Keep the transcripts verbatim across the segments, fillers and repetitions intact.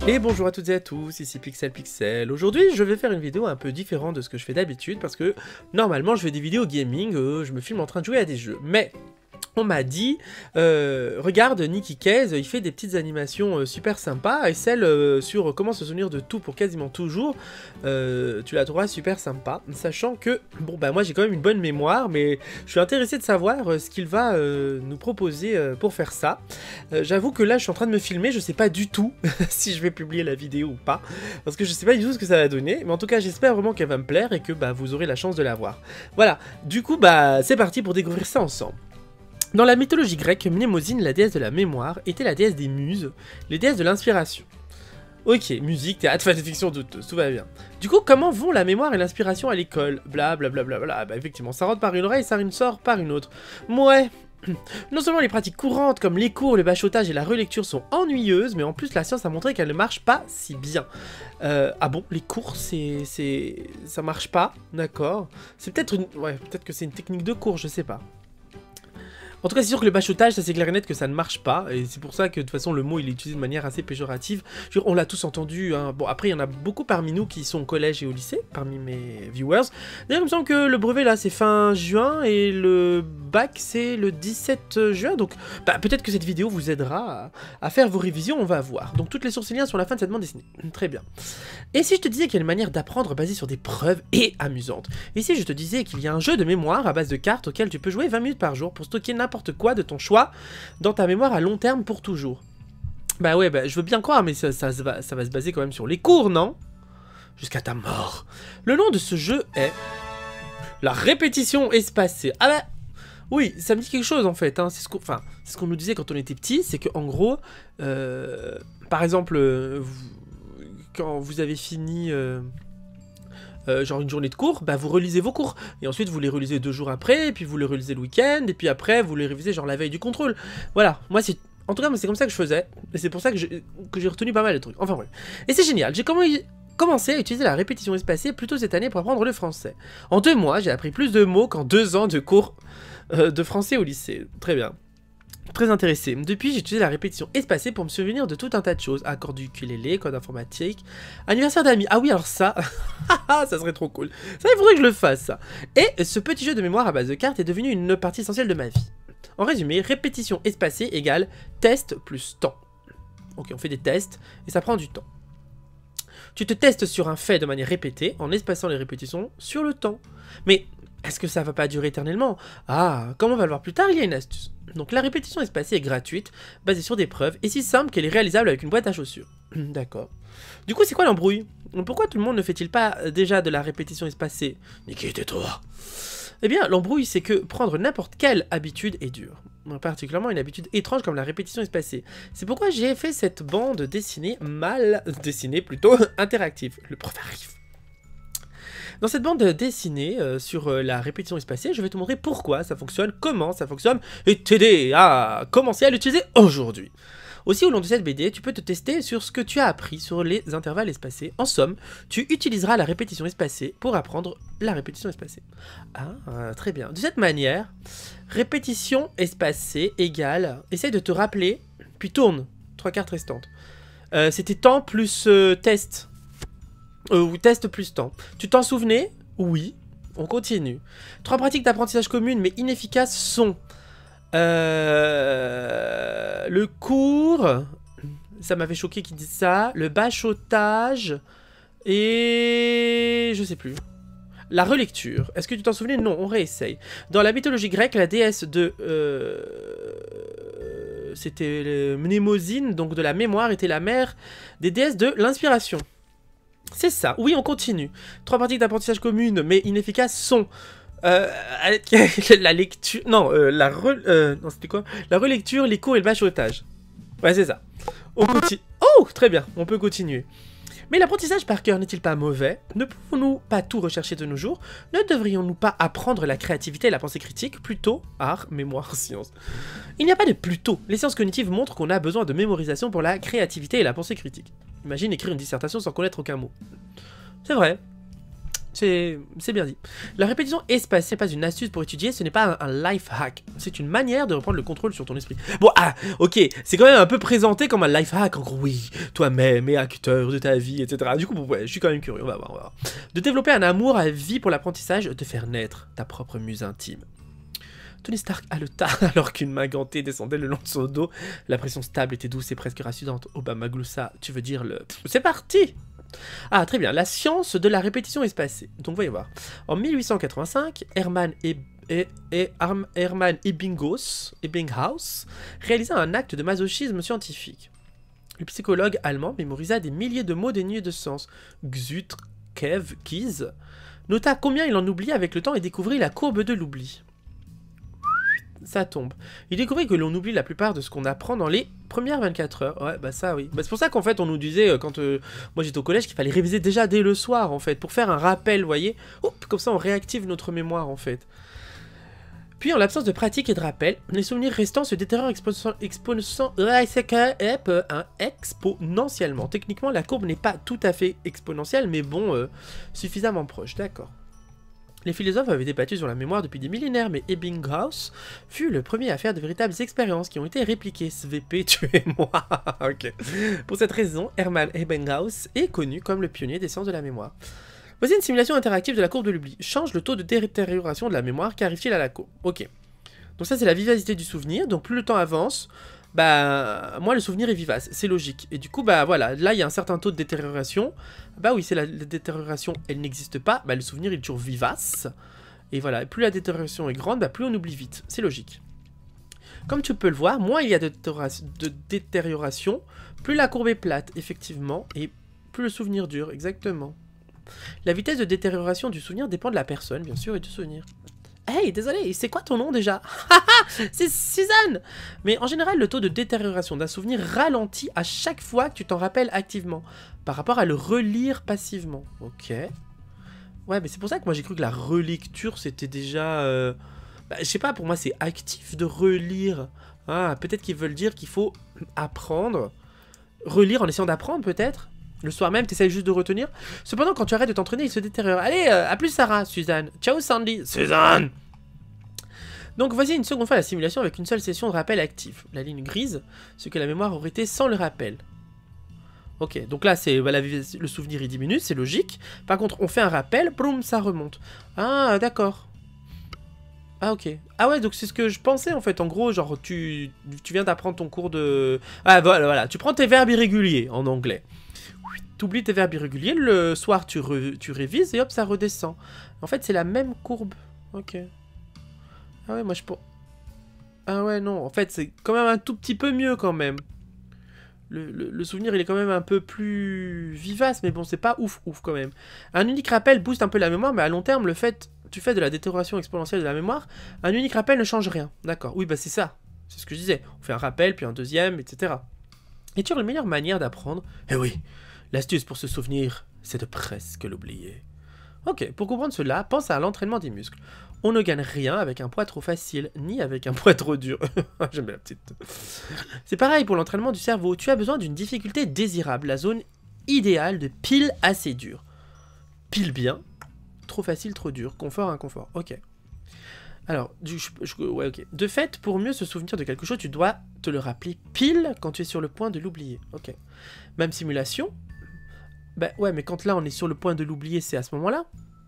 Et bonjour à toutes et à tous, ici Pixel Pixel. Aujourd'hui, je vais faire une vidéo un peu différente de ce que je fais d'habitude parce que normalement, je fais des vidéos gaming, euh, je me filme en train de jouer à des jeux. Mais on m'a dit, euh, regarde Nicky Case, il fait des petites animations euh, super sympas et celle euh, sur comment se souvenir de tout pour quasiment toujours, euh, tu la trouveras super sympa, sachant que, bon bah moi j'ai quand même une bonne mémoire, mais je suis intéressé de savoir euh, ce qu'il va euh, nous proposer euh, pour faire ça. Euh, J'avoue que là je suis en train de me filmer, je sais pas du tout si je vais publier la vidéo ou pas, parce que je sais pas du tout ce que ça va donner, mais en tout cas j'espère vraiment qu'elle va me plaire et que bah vous aurez la chance de la voir. Voilà, du coup bah c'est parti pour découvrir ça ensemble. Dans la mythologie grecque, Mnémosyne, la déesse de la mémoire, était la déesse des muses, les déesses de l'inspiration. Ok, musique, théâtre, fanfiction douteuse, tout va bien. Du coup, comment vont la mémoire et l'inspiration à l'école? Bla bla bla bla bla, bah effectivement, ça rentre par une oreille, ça sort par une autre. Mouais. Non seulement les pratiques courantes comme les cours, le bachotage et la relecture sont ennuyeuses, mais en plus la science a montré qu'elles ne marchent pas si bien. Euh, ah bon, les cours, c'est... c'est... ça marche pas, d'accord. C'est peut-être une... ouais, peut-être que c'est une technique de cours, je sais pas. En tout cas, c'est sûr que le bachotage, ça c'est clair et net que ça ne marche pas, et c'est pour ça que de toute façon le mot il est utilisé de manière assez péjorative. Je veux dire, on l'a tous entendu, hein. Bon après il y en a beaucoup parmi nous qui sont au collège et au lycée, parmi mes viewers. D'ailleurs il me semble que le brevet là c'est fin juin et le bac c'est le dix-sept juin, donc bah, peut-être que cette vidéo vous aidera à, à faire vos révisions, on va voir. Donc toutes les sources et liens sur la fin de cette bande dessinée, très bien. Et si je te disais qu'il y a une manière d'apprendre basée sur des preuves et amusante? Et si je te disais qu'il y a un jeu de mémoire à base de cartes auquel tu peux jouer vingt minutes par jour pour stocker n'importe quoi de ton choix dans ta mémoire à long terme pour toujours? Bah ouais, bah je veux bien croire, mais ça, ça, ça, va, ça va se baser quand même sur les cours, non? Jusqu'à ta mort. Le nom de ce jeu est la répétition espacée. Ah bah oui, ça me dit quelque chose en fait, hein. C'est ce qu'on enfin, ce qu'on nous disait quand on était petit, c'est que en gros, euh, par exemple, euh, vous, quand vous avez fini... Euh, Euh, genre une journée de cours, bah vous relisez vos cours, et ensuite vous les relisez deux jours après, et puis vous les relisez le week-end, et puis après vous les révisez genre la veille du contrôle. Voilà, moi c'est... En tout cas, moi c'est comme ça que je faisais, et c'est pour ça que j'ai que j'ai retenu pas mal de trucs, enfin bref. Et c'est génial, j'ai commencé à utiliser la répétition espacée plus tôt cette année pour apprendre le français. En deux mois, j'ai appris plus de mots qu'en deux ans de cours euh, de français au lycée. Très bien. Très intéressé. Depuis, j'ai utilisé la répétition espacée pour me souvenir de tout un tas de choses. Accords du ukulélé, code informatique, anniversaire d'amis. Ah oui, alors ça, ça serait trop cool. Ça, il faudrait que je le fasse, ça. Et ce petit jeu de mémoire à base de cartes est devenu une partie essentielle de ma vie. En résumé, répétition espacée égale test plus temps. Ok, on fait des tests et ça prend du temps. Tu te testes sur un fait de manière répétée en espaçant les répétitions sur le temps. Mais est-ce que ça va pas durer éternellement? Ah, comme on va le voir plus tard, il y a une astuce. Donc la répétition espacée est gratuite, basée sur des preuves, et si simple qu'elle est réalisable avec une boîte à chaussures. D'accord. Du coup, c'est quoi l'embrouille? Pourquoi tout le monde ne fait-il pas déjà de la répétition espacée? Nicky, tais-toi. Eh bien, l'embrouille, c'est que prendre n'importe quelle habitude est dur. Particulièrement une habitude étrange comme la répétition espacée. C'est pourquoi j'ai fait cette bande dessinée mal... dessinée plutôt, interactive. Le prof arrive. Dans cette bande dessinée euh, sur euh, la répétition espacée, je vais te montrer pourquoi ça fonctionne, comment ça fonctionne, et t'aider à commencer à l'utiliser aujourd'hui. Aussi, au long de cette B D, tu peux te tester sur ce que tu as appris sur les intervalles espacés. En somme, tu utiliseras la répétition espacée pour apprendre la répétition espacée. Ah, très bien. De cette manière, répétition espacée égale... Essaye de te rappeler, puis tourne. Trois cartes restantes. Euh, C'était temps plus euh, test. Euh, ou test plus temps. Tu t'en souvenais? Oui. On continue. Trois pratiques d'apprentissage communes mais inefficaces sont... Euh, le cours... Ça m'avait choqué qu'ils disent ça. Le bachotage... Et... Je sais plus. La relecture. Est-ce que tu t'en souvenais? Non, on réessaye. Dans la mythologie grecque, la déesse de... Euh... C'était Mnémosyne, donc de la mémoire, était la mère des déesses de l'inspiration. C'est ça, oui, on continue. Trois pratiques d'apprentissage communes, mais inefficaces sont... Euh, la lecture... Non, euh, la re... Euh, non, c'était quoi? La relecture, les cours et le bachotage. Ouais, c'est ça. On continue... Oh, très bien, on peut continuer. Mais l'apprentissage par cœur n'est-il pas mauvais? Ne pouvons-nous pas tout rechercher de nos jours? Ne devrions-nous pas apprendre la créativité et la pensée critique? Plutôt, art, mémoire, science. Il n'y a pas de plutôt. Les sciences cognitives montrent qu'on a besoin de mémorisation pour la créativité et la pensée critique. Imagine écrire une dissertation sans connaître aucun mot. C'est vrai. C'est bien dit. La répétition espacée n'est pas une astuce pour étudier, ce n'est pas un, un life hack. C'est une manière de reprendre le contrôle sur ton esprit. Bon, ah, ok, c'est quand même un peu présenté comme un life hack. En gros, oui, toi-même est acteur de ta vie, et cetera. Du coup, bon, ouais, je suis quand même curieux, on va voir, on va voir. De développer un amour à vie pour l'apprentissage, de faire naître ta propre muse intime. Tony Stark haleta alors qu'une main gantée descendait le long de son dos. La pression stable était douce et presque rassurante. Obama Gloussa, tu veux dire le... C'est parti! Ah, très bien. La science de la répétition espacée. Donc, voyez voir. En mille huit cent quatre-vingt-cinq, Hermann, e e e Hermann Ebbinghaus, Ebbinghaus réalisa un acte de masochisme scientifique. Le psychologue allemand mémorisa des milliers de mots dénués de sens. Xut, Kev, Kiz nota combien il en oubliait avec le temps et découvrit la courbe de l'oubli. Ça tombe. Il découvrit que l'on oublie la plupart de ce qu'on apprend dans les premières vingt-quatre heures. Ouais, bah ça, oui. Bah, c'est pour ça qu'en fait, on nous disait, euh, quand euh, moi j'étais au collège, qu'il fallait réviser déjà dès le soir, en fait, pour faire un rappel, vous voyez. Oup, comme ça, on réactive notre mémoire, en fait. Puis, en l'absence de pratique et de rappel, les souvenirs restants se détériorent exponentiellement. Techniquement, la courbe n'est pas tout à fait exponentielle, mais bon, euh, suffisamment proche, d'accord. Les philosophes avaient débattu sur la mémoire depuis des millénaires, mais Ebbinghaus fut le premier à faire de véritables expériences qui ont été répliquées. S V P, tuez-moi. Ok. Pour cette raison, Hermann Ebbinghaus est connu comme le pionnier des sciences de la mémoire. Voici une simulation interactive de la courbe de l'oubli. Change le taux de détérioration de la mémoire, qu'arrive-t-il à la courbe? Ok. Donc ça, c'est la vivacité du souvenir. Donc plus le temps avance, bah, moi, le souvenir est vivace. C'est logique. Et du coup, bah voilà, là, il y a un certain taux de détérioration. Bah oui, c'est la, la détérioration, elle n'existe pas. Bah le souvenir, il est toujours vivace. Et voilà, plus la détérioration est grande, bah plus on oublie vite. C'est logique. Comme tu peux le voir, moins il y a de, de détérioration, plus la courbe est plate, effectivement, et plus le souvenir dure, exactement. La vitesse de détérioration du souvenir dépend de la personne, bien sûr, et du souvenir. Hey, désolé, c'est quoi ton nom déjà? C'est Suzanne. Mais en général, le taux de détérioration d'un souvenir ralentit à chaque fois que tu t'en rappelles activement, par rapport à le relire passivement. Ok. Ouais, mais c'est pour ça que moi j'ai cru que la relecture, c'était déjà... Euh... Bah, je sais pas, pour moi c'est actif de relire. Ah, peut-être qu'ils veulent dire qu'il faut apprendre. Relire en essayant d'apprendre, peut-être. Le soir même, tu essaies juste de retenir. Cependant, quand tu arrêtes de t'entraîner, il se détériore. Allez, euh, à plus Sarah, Suzanne. Ciao Sandy. Suzanne. Donc voici une seconde fois la simulation avec une seule session de rappel actif. La ligne grise, ce que la mémoire aurait été sans le rappel. Ok, donc là, c'est bah, le souvenir il diminue, c'est logique. Par contre, on fait un rappel, boum, ça remonte. Ah, d'accord. Ah, ok. Ah ouais, donc c'est ce que je pensais, en fait. En gros, genre, tu, tu viens d'apprendre ton cours de... Ah, voilà, voilà. Tu prends tes verbes irréguliers, en anglais. Tu oublies tes verbes irréguliers, le soir, tu, re, tu révises, et hop, ça redescend. En fait, c'est la même courbe. Ok. Ah ouais, moi, je pense... Ah ouais, non. En fait, c'est quand même un tout petit peu mieux, quand même. Le, le, le souvenir, il est quand même un peu plus vivace, mais bon, c'est pas ouf, ouf, quand même. Un unique rappel booste un peu la mémoire, mais à long terme, le fait... Tu fais de la détérioration exponentielle de la mémoire, un unique rappel ne change rien. D'accord, oui, bah c'est ça. C'est ce que je disais. On fait un rappel, puis un deuxième, et cetera. Et tu as une meilleure manière d'apprendre? Eh oui, l'astuce pour se souvenir, c'est de presque l'oublier. Ok, pour comprendre cela, pense à l'entraînement des muscles. On ne gagne rien avec un poids trop facile, ni avec un poids trop dur. J'aime bien la petite. C'est pareil pour l'entraînement du cerveau. Tu as besoin d'une difficulté désirable, la zone idéale de pile assez dure. Pile bien. Trop facile, trop dur. Confort, inconfort. Ok. Alors, du, je, je, ouais, ok. De fait, pour mieux se souvenir de quelque chose, tu dois te le rappeler pile quand tu es sur le point de l'oublier. Ok. Même simulation. Bah ouais, mais quand là, on est sur le point de l'oublier, c'est à ce moment-là.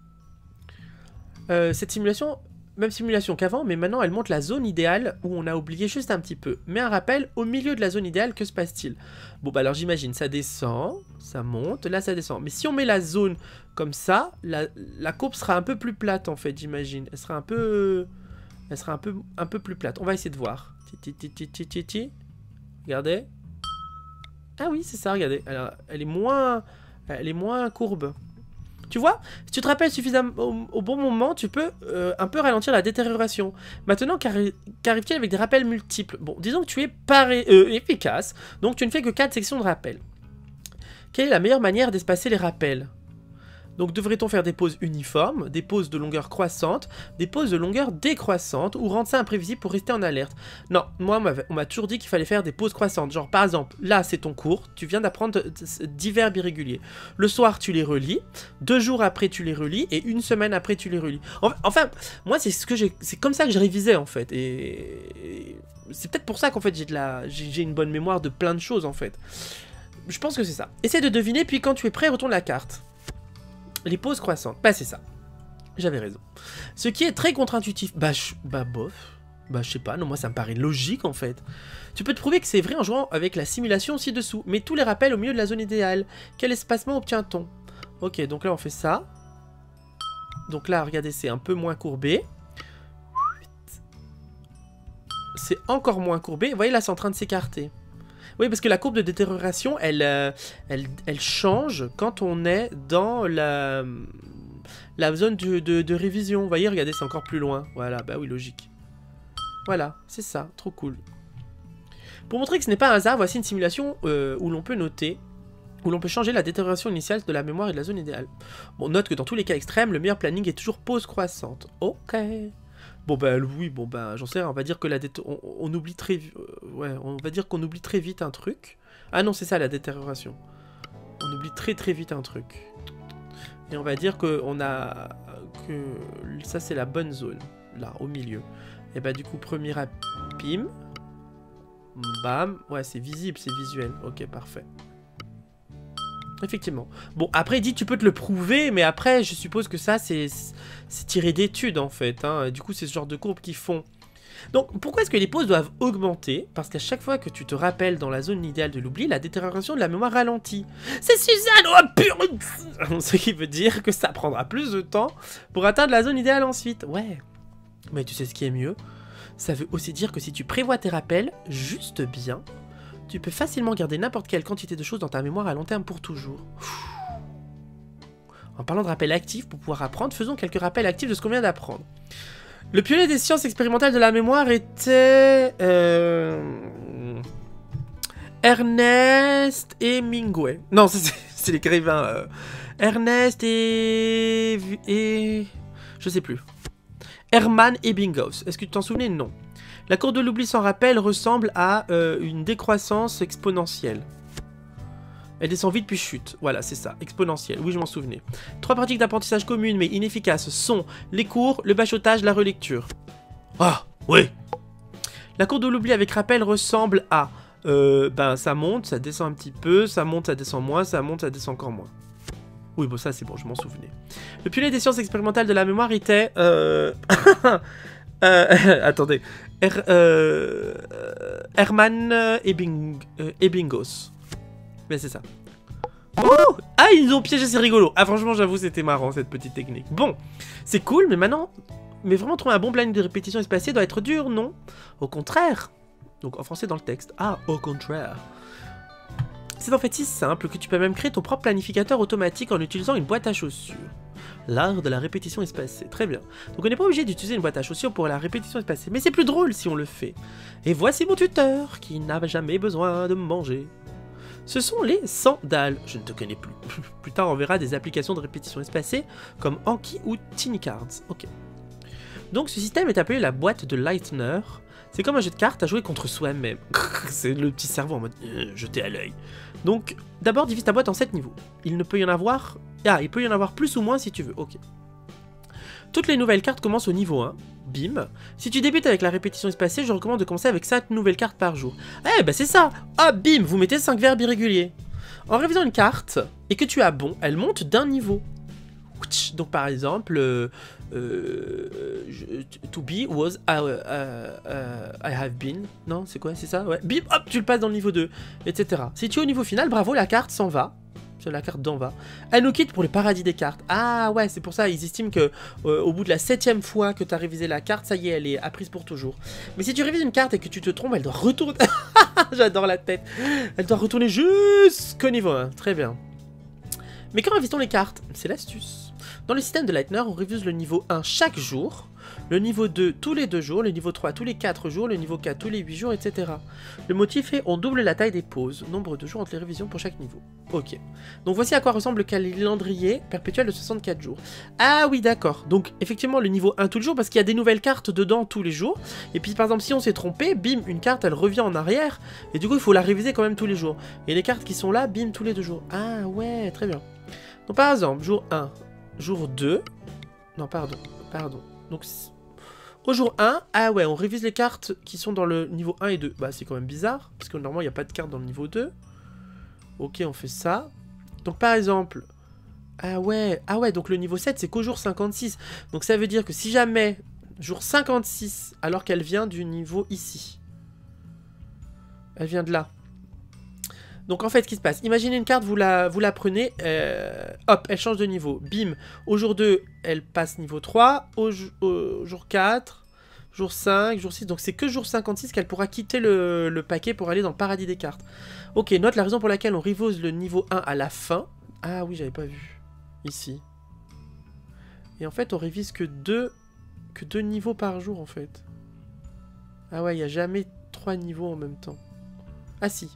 Euh, cette simulation, même simulation qu'avant, mais maintenant, elle montre la zone idéale où on a oublié juste un petit peu. Mais un rappel, au milieu de la zone idéale, que se passe-t-il? Bon, bah alors j'imagine, ça descend, ça monte, là, ça descend. Mais si on met la zone comme ça, la, la courbe sera un peu plus plate, en fait, j'imagine. Elle sera un peu... Elle sera un peu, un peu plus plate. On va essayer de voir. Ti, ti, ti, ti, ti, ti. Regardez. Ah oui, c'est ça, regardez. Alors, elle est moins... Elle est moins courbe. Tu vois, si tu te rappelles suffisamment au, au bon moment, tu peux euh, un peu ralentir la détérioration. Maintenant, qu'arrive-t-il avec des rappels multiples? Bon, disons que tu es paré, euh, efficace, donc tu ne fais que quatre sections de rappel. Quelle est la meilleure manière d'espacer les rappels? Donc devrait-on faire des pauses uniformes, des pauses de longueur croissante, des pauses de longueur décroissante, ou rendre ça imprévisible pour rester en alerte? Non, moi on m'a toujours dit qu'il fallait faire des pauses croissantes. Genre par exemple, là c'est ton cours, tu viens d'apprendre dix verbes irréguliers. Le soir tu les relis, deux jours après tu les relis, et une semaine après tu les relis. Enfin, moi c'est ce que j'ai, c'est comme ça que je révisais en fait. Et c'est peut-être pour ça qu'en fait j'ai de la, j'ai une bonne mémoire de plein de choses en fait. Je pense que c'est ça. Essaie de deviner, puis quand tu es prêt, retourne la carte. Les pauses croissantes. Bah c'est ça. J'avais raison. Ce qui est très contre-intuitif. Bah, je... bah bof. Bah je sais pas, non moi ça me paraît logique en fait. Tu peux te prouver que c'est vrai en jouant avec la simulation ci-dessous. Mets tous les rappels au milieu de la zone idéale. Quel espacement obtient-on? Ok, donc là on fait ça. Donc là, regardez, c'est un peu moins courbé. C'est encore moins courbé. Vous voyez là c'est en train de s'écarter. Oui, parce que la courbe de détérioration, elle, euh, elle, elle change quand on est dans la, la zone de, de, de révision. Vous voyez, regardez, c'est encore plus loin. Voilà, bah oui, logique. Voilà, c'est ça, trop cool. Pour montrer que ce n'est pas un hasard, voici une simulation euh, où l'on peut noter, où l'on peut changer la détérioration initiale de la mémoire et de la zone idéale. Bon, note que dans tous les cas extrêmes, le meilleur planning est toujours pause croissante. Ok. Bon bah oui, bon bah j'en sais rien, on va dire que la dé on, on oublie très euh, ouais, on va dire qu'on oublie très vite un truc. Ah non, c'est ça la détérioration. On oublie très très vite un truc. Et on va dire que on a que ça c'est la bonne zone là au milieu. Et bah du coup premier pim. Bam, ouais, c'est visible, c'est visuel. OK, parfait. Effectivement. Bon, après, il dit tu peux te le prouver, mais après, je suppose que ça, c'est tiré d'études, en fait. Hein. Du coup, c'est ce genre de courbes qu'ils font. Donc, pourquoi est-ce que les pauses doivent augmenter? Parce qu'à chaque fois que tu te rappelles dans la zone idéale de l'oubli, la détérioration de la mémoire ralentit. C'est Suzanne! Oh, purée! Ce qui veut dire que ça prendra plus de temps pour atteindre la zone idéale ensuite. Ouais. Mais tu sais ce qui est mieux? Ça veut aussi dire que si tu prévois tes rappels juste bien, tu peux facilement garder n'importe quelle quantité de choses dans ta mémoire à long terme pour toujours. En parlant de rappels actifs, pour pouvoir apprendre, faisons quelques rappels actifs de ce qu'on vient d'apprendre. Le pionnier des sciences expérimentales de la mémoire était... Euh... Ernest Hemingway. Non, c'est l'écrivain. Euh... Ernest et... et... Je sais plus. Hermann Ebbinghaus. Est-ce que tu t'en souvenais? Non. La courbe de l'oubli sans rappel ressemble à euh, une décroissance exponentielle. Elle descend vite puis chute. Voilà, c'est ça, exponentielle. Oui, je m'en souvenais. Trois pratiques d'apprentissage communes mais inefficaces sont les cours, le bachotage, la relecture. Ah, oui. La courbe de l'oubli avec rappel ressemble à... Euh, ben, ça monte, ça descend un petit peu, ça monte, ça descend moins, ça monte, ça descend encore moins. Oui, bon, ça, c'est bon, je m'en souvenais. Le pionnier des sciences expérimentales de la mémoire était... Euh... euh, attendez. Er, euh, Hermann Ebbing, euh, Ebbinghaus. Mais c'est ça. Oh, ah, ils nous ont piégé, c'est rigolo. Ah, franchement, j'avoue, c'était marrant, cette petite technique. Bon, c'est cool, mais maintenant... Mais vraiment, trouver un bon planning de répétition espacée doit être dur, non? Au contraire. Donc, en français, dans le texte. Ah, au contraire. C'est en fait si simple que tu peux même créer ton propre planificateur automatique en utilisant une boîte à chaussures. L'art de la répétition espacée. Très bien. Donc on n'est pas obligé d'utiliser une boîte à chaussures pour la répétition espacée, mais c'est plus drôle si on le fait. Et voici mon tuteur, qui n'a jamais besoin de manger. Ce sont les sandales. Je ne te connais plus. Plus tard, on verra des applications de répétition espacée, comme Anki ou Tiny Cards. Ok. Donc ce système est appelé la boîte de Leitner. C'est comme un jeu de cartes à jouer contre soi-même. C'est le petit cerveau en mode euh, jeté à l'œil. Donc, d'abord divise ta boîte en sept niveaux. Il ne peut y en avoir... Ah, il peut y en avoir plus ou moins si tu veux. Ok. Toutes les nouvelles cartes commencent au niveau un. Bim. Si tu débutes avec la répétition espacée, je recommande de commencer avec cinq nouvelles cartes par jour. Eh, bah c'est ça. Ah, bim, vous mettez cinq verbes irréguliers. En révisant une carte, et que tu as bon, elle monte d'un niveau. Donc par exemple, euh, euh, to be was uh, uh, uh, I have been. Non, c'est quoi? C'est ça? Ouais. Bim, hop, tu le passes dans le niveau deux, et cetera. Si tu es au niveau final, bravo, la carte s'en va. C'est la carte d'en va. Elle nous quitte pour le paradis des cartes. Ah ouais, c'est pour ça, ils estiment que euh, au bout de la septième fois que tu as révisé la carte, ça y est, elle est apprise pour toujours. Mais si tu révises une carte et que tu te trompes, elle doit retourner... J'adore la tête. Elle doit retourner jusqu'au niveau un. Très bien. Mais quand révisons les cartes? C'est l'astuce. Dans le système de Leitner, on révise le niveau un chaque jour Le niveau deux, tous les deux jours. Le niveau trois, tous les quatre jours. Le niveau quatre, tous les huit jours, et cetera. Le motif est on double la taille des pauses. Nombre de jours entre les révisions pour chaque niveau. Ok. Donc voici à quoi ressemble le calendrier perpétuel de soixante-quatre jours. Ah oui, d'accord. Donc effectivement, le niveau un tous les jours, parce qu'il y a des nouvelles cartes dedans tous les jours. Et puis par exemple, si on s'est trompé, bim, une carte, elle revient en arrière. Et du coup, il faut la réviser quand même tous les jours. Et les cartes qui sont là, bim, tous les deux jours. Ah ouais, très bien. Donc par exemple, jour un, jour deux... Non, pardon, pardon. Donc, au jour un, ah ouais, on révise les cartes qui sont dans le niveau un et deux. Bah, c'est quand même bizarre, parce que normalement, il n'y a pas de cartes dans le niveau deux. Ok, on fait ça. Donc, par exemple... Ah ouais, ah ouais, donc le niveau sept, c'est qu'au jour cinquante-six. Donc, ça veut dire que si jamais, jour cinquante-six, alors qu'elle vient du niveau ici. Elle vient de là. Donc en fait, ce qui se passe, imaginez une carte, vous la, vous la prenez, euh, hop, elle change de niveau, bim, au jour deux, elle passe niveau trois, au, au jour quatre, jour cinq, jour six, donc c'est que jour cinquante-six qu'elle pourra quitter le, le paquet pour aller dans le paradis des cartes. Ok, note la raison pour laquelle on revise le niveau un à la fin. Ah oui, j'avais pas vu, ici. Et en fait, on révise que deux, que deux niveaux par jour en fait. Ah ouais, il n'y a jamais trois niveaux en même temps. Ah si.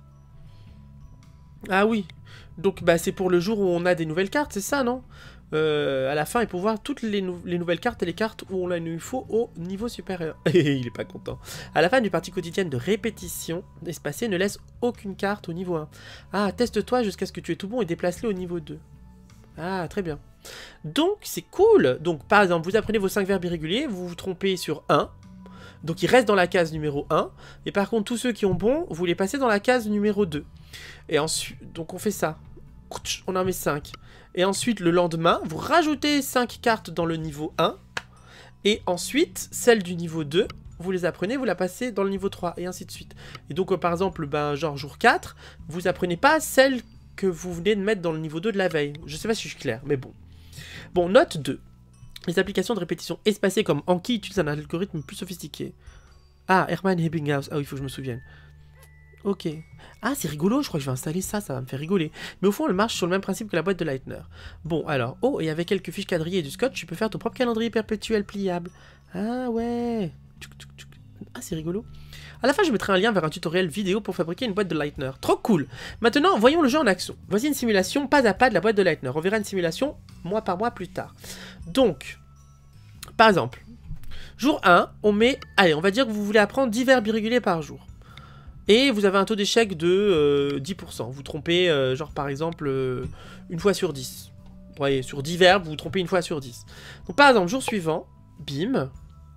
Ah oui, donc bah, c'est pour le jour où on a des nouvelles cartes, c'est ça, non? euh, À la fin, il faut voir toutes les, nou les nouvelles cartes et les cartes où on a une info au niveau supérieur. Il est pas content. À la fin du partie quotidienne de répétition espacée, ne laisse aucune carte au niveau un. Ah, teste-toi jusqu'à ce que tu aies tout bon et déplace-le au niveau deux. Ah, très bien. Donc, c'est cool. Donc, par exemple, vous apprenez vos cinq verbes irréguliers, vous vous trompez sur un. Donc, il reste dans la case numéro un. Et par contre, tous ceux qui ont bon, vous les passez dans la case numéro deux. Et ensuite, donc on fait ça. On en met cinq. Et ensuite, le lendemain, vous rajoutez cinq cartes dans le niveau un. Et ensuite, celle du niveau deux, vous les apprenez, vous la passez dans le niveau trois. Et ainsi de suite. Et donc, euh, par exemple, ben, genre jour quatre, vous apprenez pas celle que vous venez de mettre dans le niveau deux de la veille. Je sais pas si je suis clair, mais bon. Bon, note deux. Les applications de répétition espacées comme Anki utilisent un algorithme plus sophistiqué. Ah, Hermann Ebbinghaus. Ah oui, il faut que je me souvienne. Ok. Ah, c'est rigolo, je crois que je vais installer ça, ça va me faire rigoler. Mais au fond, elle marche sur le même principe que la boîte de Leitner. Bon, alors, oh, et avec quelques fiches quadrillées et du scotch, tu peux faire ton propre calendrier perpétuel pliable. Ah ouais. Ah, c'est rigolo. À la fin, je mettrai un lien vers un tutoriel vidéo pour fabriquer une boîte de Leitner. Trop cool. Maintenant, voyons le jeu en action. Voici une simulation pas à pas de la boîte de Leitner. On verra une simulation mois par mois plus tard. Donc, par exemple, jour un, on met... Allez, on va dire que vous voulez apprendre dix verbes irréguliers par jour. Et vous avez un taux d'échec de euh, dix pour cent. Vous trompez, euh, genre par exemple, euh, une fois sur dix. Vous voyez, sur dix verbes, vous vous trompez une fois sur dix. Donc par exemple, jour suivant, bim.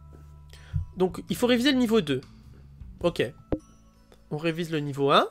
Donc il faut réviser le niveau deux. Ok. On révise le niveau un.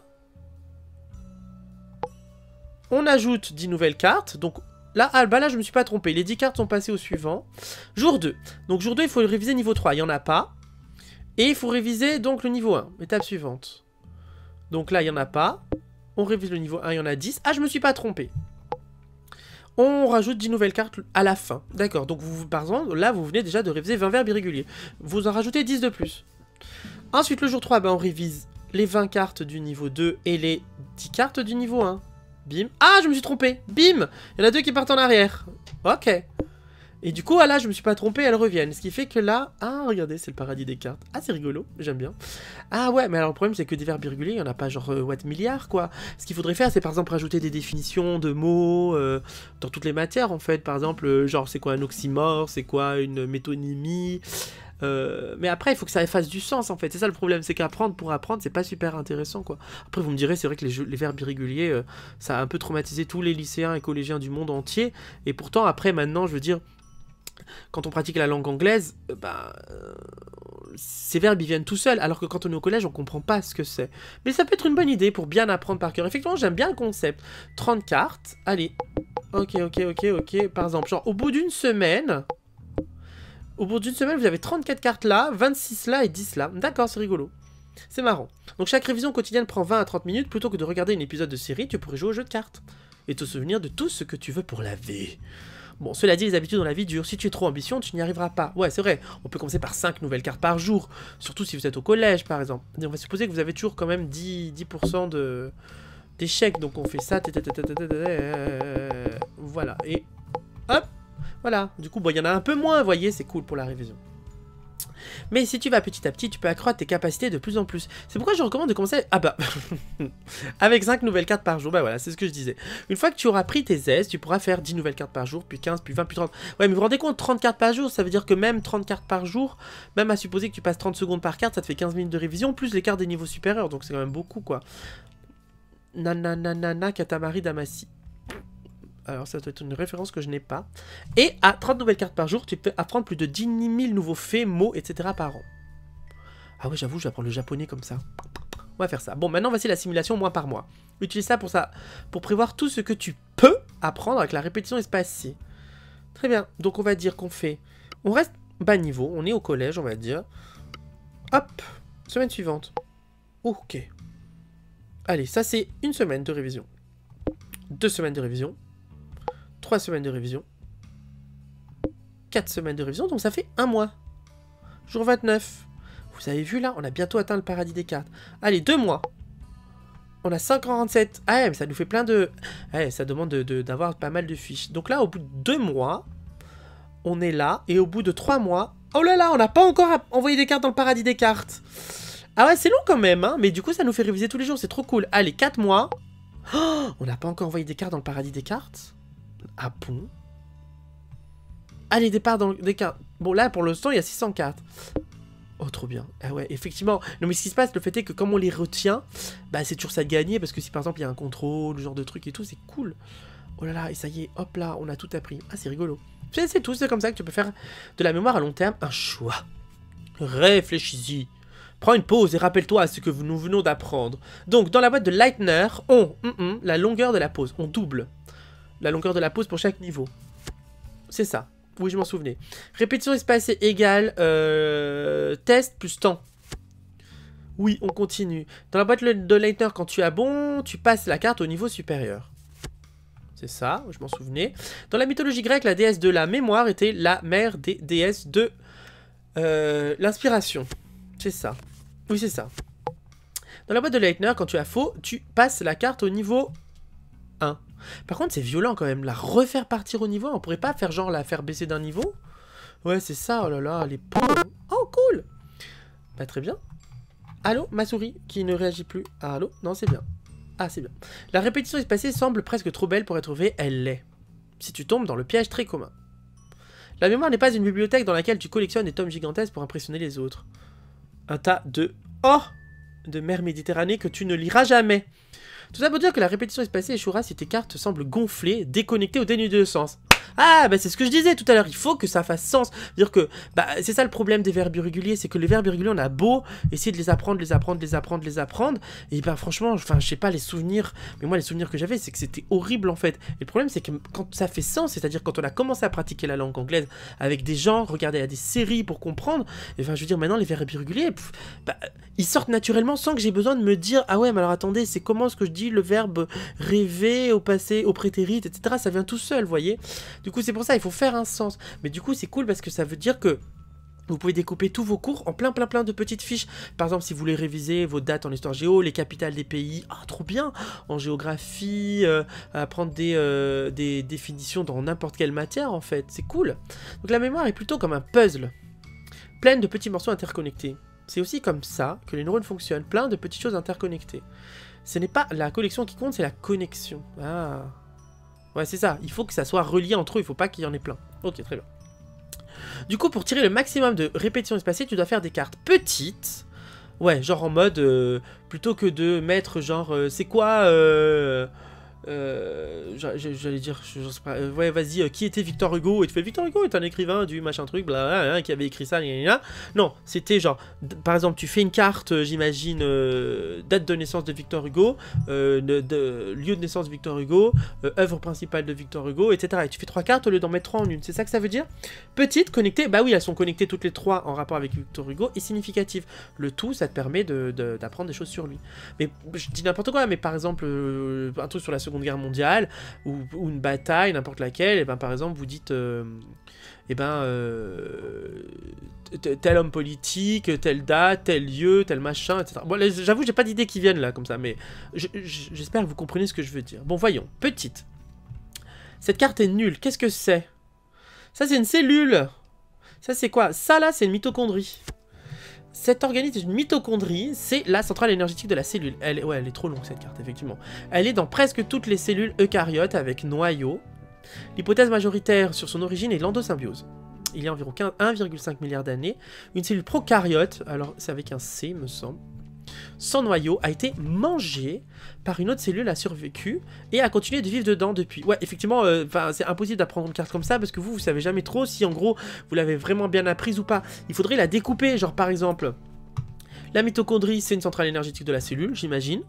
On ajoute dix nouvelles cartes. Donc là, ah, bah là je me suis pas trompé. Les dix cartes sont passées au suivant. Jour deux. Donc jour deux, il faut réviser niveau trois. Il n'y en a pas. Et il faut réviser donc le niveau un. Étape suivante. Donc là, il n'y en a pas. On révise le niveau un, il y en a dix. Ah, je me suis pas trompé. On rajoute dix nouvelles cartes à la fin. D'accord, donc vous, par exemple, là, vous venez déjà de réviser vingt verbes irréguliers. Vous en rajoutez dix de plus. Ensuite, le jour trois, ben, on révise les vingt cartes du niveau deux et les dix cartes du niveau un. Bim. Ah, je me suis trompé. Bim. Il y en a deux qui partent en arrière. Ok. Et du coup, ah là, je me suis pas trompé, elles reviennent. Ce qui fait que là... Ah, regardez, c'est le paradis des cartes. Ah, c'est rigolo, j'aime bien. Ah ouais, mais alors le problème, c'est que des verbes irréguliers, il n'y en a pas genre, euh, what, milliards, quoi. Ce qu'il faudrait faire, c'est par exemple rajouter des définitions de mots euh, dans toutes les matières, en fait. Par exemple, euh, genre, c'est quoi un oxymore, c'est quoi une métonymie. Euh, mais après, il faut que ça fasse du sens, en fait. C'est ça le problème, c'est qu'apprendre pour apprendre, c'est pas super intéressant, quoi. Après, vous me direz, c'est vrai que les, jeux, les verbes irréguliers, euh, ça a un peu traumatisé tous les lycéens et collégiens du monde entier. Et pourtant, après, maintenant, je veux dire... Quand on pratique la langue anglaise, euh, bah, euh, ces verbes ils viennent tout seuls, alors que quand on est au collège, on comprend pas ce que c'est. Mais ça peut être une bonne idée pour bien apprendre par cœur. Effectivement, j'aime bien le concept. trente cartes, allez. Ok, ok, ok, ok. Par exemple, genre au bout d'une semaine, au bout d'une semaine, vous avez trente-quatre cartes là, vingt-six là et dix là. D'accord, c'est rigolo. C'est marrant. Donc chaque révision quotidienne prend vingt à trente minutes. Plutôt que de regarder un épisode de série, tu pourrais jouer au jeu de cartes. Et te souvenir de tout ce que tu veux pour la vie. Bon, cela dit, les habitudes dans la vie durent. Si tu es trop ambitieux, tu n'y arriveras pas. Ouais, c'est vrai. On peut commencer par cinq nouvelles cartes par jour. Surtout si vous êtes au collège, par exemple. Et on va supposer que vous avez toujours quand même dix pour cent de... d'échecs. Donc on fait ça. Voilà. Et hop. Voilà. Du coup, bon, il y en a un peu moins, vous voyez. C'est cool pour la révision. Mais si tu vas petit à petit, tu peux accroître tes capacités de plus en plus. C'est pourquoi je recommande de commencer... Ah bah... avec cinq nouvelles cartes par jour. Bah voilà, c'est ce que je disais. Une fois que tu auras pris tes aises, tu pourras faire dix nouvelles cartes par jour, puis quinze, puis vingt, puis trente. Ouais, mais vous vous rendez compte, trente cartes par jour, ça veut dire que même trente cartes par jour, même à supposer que tu passes trente secondes par carte, ça te fait quinze minutes de révision, plus les cartes des niveaux supérieurs. Donc c'est quand même beaucoup, quoi. Nananana Katamari Damacy. Alors ça doit être une référence que je n'ai pas. Et à trente nouvelles cartes par jour, tu peux apprendre plus de dix mille nouveaux faits, mots, et cetera par an. Ah ouais, j'avoue, je vais apprendre le japonais comme ça. On va faire ça. Bon, maintenant voici la simulation mois par mois. Utilise ça pour ça, pour prévoir tout ce que tu peux apprendre avec la répétition espacée. Très bien. Donc on va dire qu'on fait... On reste bas niveau, on est au collège, on va dire. Hop, semaine suivante. Ok. Allez, ça c'est une semaine de révision. Deux semaines de révision. Trois semaines de révision. Quatre semaines de révision, donc ça fait un mois. Jour vingt-neuf. Vous avez vu là, on a bientôt atteint le paradis des cartes. Allez, deux mois. On a cent quarante-sept. Ah ouais, mais ça nous fait plein de... Ouais, ça demande de, de, d'avoir pas mal de fiches. Donc là, au bout de deux mois, on est là. Et au bout de trois mois... Oh là là, on n'a pas encore envoyé des cartes dans le paradis des cartes. Ah ouais, c'est long quand même, hein. Mais du coup, ça nous fait réviser tous les jours. C'est trop cool. Allez, quatre mois. Oh, on n'a pas encore envoyé des cartes dans le paradis des cartes. Ah bon? Allez, départ dans les cartes. Bon, là, pour l'instant, il y a six cents cartes. Oh, trop bien. Ah ouais, effectivement. Non, mais ce qui se passe, le fait est que comme on les retient, bah, c'est toujours ça de gagner. Parce que si, par exemple, il y a un contrôle, ce genre de truc et tout, c'est cool. Oh là là, et ça y est, hop là, on a tout appris. Ah, c'est rigolo. C'est tout, c'est comme ça que tu peux faire de la mémoire à long terme un choix. Réfléchis-y. Prends une pause et rappelle-toi ce que nous venons d'apprendre. Donc, dans la boîte de Lightner, on, mm -mm, la longueur de la pause, on double la longueur de la pause pour chaque niveau. C'est ça. Oui, je m'en souvenais. Répétition espacée égale euh, test plus temps. Oui, on continue. Dans la boîte de Lightner, quand tu as bon, tu passes la carte au niveau supérieur. C'est ça, je m'en souvenais. Dans la mythologie grecque, la déesse de la mémoire était la mère des déesses de euh, l'inspiration. C'est ça. Oui, c'est ça. Dans la boîte de Lightner, quand tu as faux, tu passes la carte au niveau un. Par contre, c'est violent quand même. La refaire partir au niveau, on pourrait pas faire genre la faire baisser d'un niveau? Ouais, c'est ça. Oh là là, les pauvres. Oh, cool. Bah, très bien. Allô, ma souris qui ne réagit plus. Ah, allô? Non, c'est bien. Ah, c'est bien. La répétition espacée semble presque trop belle pour être vraie. Elle l'est. Si tu tombes dans le piège très commun. La mémoire n'est pas une bibliothèque dans laquelle tu collectionnes des tomes gigantesques pour impressionner les autres. Un tas de... Oh! De mer Méditerranée que tu ne liras jamais. Tout ça pour dire que la répétition espacée échouera si tes cartes semblent gonflées, déconnectées ou dénuées de sens. Ah, bah c'est ce que je disais tout à l'heure, il faut que ça fasse sens. Dire que, bah c'est ça le problème des verbes irréguliers, c'est que les verbes irréguliers, on a beau essayer de les apprendre, les apprendre, les apprendre, les apprendre, et bah franchement, enfin je sais pas, les souvenirs, mais moi les souvenirs que j'avais, c'est que c'était horrible en fait. Et le problème c'est que quand ça fait sens, c'est-à-dire quand on a commencé à pratiquer la langue anglaise avec des gens, regarder à des séries pour comprendre, et enfin je veux dire maintenant les verbes irréguliers, pff, bah, ils sortent naturellement sans que j'ai besoin de me dire, ah ouais mais alors attendez, c'est comment est-ce que je dis le verbe rêver au passé, au prétérit, et cetera. Ça vient tout seul, vous voyez. Du coup, c'est pour ça, il faut faire un sens. Mais du coup, c'est cool parce que ça veut dire que vous pouvez découper tous vos cours en plein, plein, plein de petites fiches. Par exemple, si vous voulez réviser vos dates en histoire géo, les capitales des pays, ah, trop bien. En géographie, euh, apprendre des, euh, des définitions dans n'importe quelle matière, en fait. C'est cool. Donc la mémoire est plutôt comme un puzzle, pleine de petits morceaux interconnectés. C'est aussi comme ça que les neurones fonctionnent, plein de petites choses interconnectées. Ce n'est pas la collection qui compte, c'est la connexion. Ah... Ouais, c'est ça. Il faut que ça soit relié entre eux. Il faut pas qu'il y en ait plein. Ok, très bien. Du coup, pour tirer le maximum de répétitions espacées, tu dois faire des cartes petites. Ouais, genre en mode... Euh, plutôt que de mettre genre... Euh, c'est quoi... Euh, euh, J'allais dire... Je, je sais pas, euh, ouais, vas-y, euh, qui était Victor Hugo? Et tu fais, Victor Hugo est un écrivain du machin truc, blablabla, hein, qui avait écrit ça, gna, gna, gna. Non, c'était genre... Par exemple, tu fais une carte, euh, j'imagine, euh, date de naissance de Victor Hugo, euh, de, de, lieu de naissance de Victor Hugo, euh, œuvre principale de Victor Hugo, et cetera. Et tu fais trois cartes au lieu d'en mettre trois en une. C'est ça que ça veut dire? Petite, connectée, bah oui, elles sont connectées toutes les trois en rapport avec Victor Hugo, et significative. Le tout, ça te permet de, de, d'apprendre des choses sur lui. Mais je dis n'importe quoi, mais par exemple, euh, un truc sur la Seconde Guerre mondiale, ou, ou une bataille, n'importe laquelle, et ben par exemple, vous dites... Euh, et ben... Euh, tel homme politique, telle date, tel lieu, tel machin, et cetera. Bon, j'avoue, j'ai pas d'idées qui viennent là, comme ça, mais j'espère que vous comprenez ce que je veux dire. Bon, voyons. Petite. Cette carte est nulle. Qu'est-ce que c'est? Ça, c'est une cellule. Ça, c'est quoi? Ça, là, c'est une mitochondrie. cet organisme est une mitochondrie, c'est la centrale énergétique de la cellule. Elle est, ouais, elle est trop longue cette carte, effectivement. Elle est dans presque toutes les cellules eucaryotes avec noyau. L'hypothèse majoritaire sur son origine est l'endosymbiose. Il y a environ un virgule cinq milliard d'années, une cellule prokaryote, alors c'est avec un C, me semble, sans noyau, a été mangée par une autre cellule, a survécu et a continué de vivre dedans depuis. Ouais, effectivement, euh, c'est impossible d'apprendre une carte comme ça parce que vous, vous savez jamais trop si en gros vous l'avez vraiment bien apprise ou pas. Il faudrait la découper, genre par exemple, la mitochondrie, c'est une centrale énergétique de la cellule, j'imagine.